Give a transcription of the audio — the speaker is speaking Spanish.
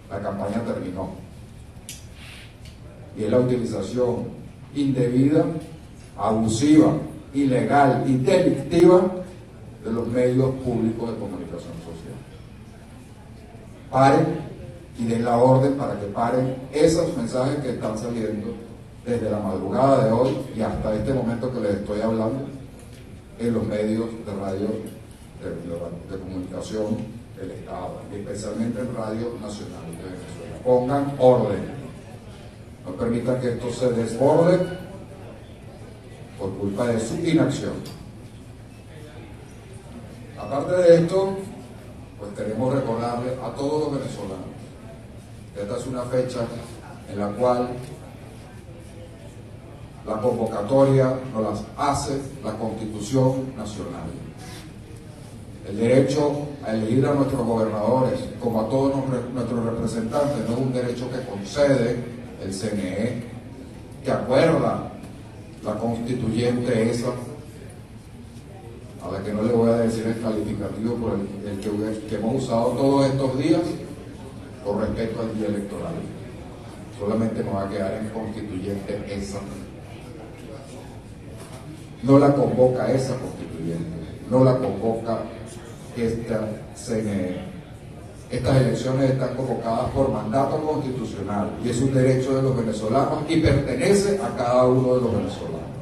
La campaña terminó. Y es la utilización indebida, abusiva, ilegal y delictiva de los medios públicos de comunicación social. Paren y den la orden para que paren esos mensajes que están saliendo desde la madrugada de hoy y hasta este momento que les estoy hablando en los medios de radio de comunicación del Estado, y especialmente en Radio Nacional de Venezuela. Pongan orden. No permitan que esto se desborde por culpa de su inacción. Aparte de esto, pues queremos recordarle a todos los venezolanos que esta es una fecha en la cual la convocatoria nos las hace la Constitución Nacional. El derecho a elegir a nuestros gobernadores, como a todos nuestros representantes, no es un derecho que concede el CNE, que acuerda la constituyente esa, a la que no le voy a decir el calificativo por el que hemos usado todos estos días, con respecto al día electoral. Solamente nos va a quedar en constituyente esa. No la convoca esa constituyente, no la convoca esta CNE. Estas elecciones están convocadas por mandato constitucional y es un derecho de los venezolanos y pertenece a cada uno de los venezolanos.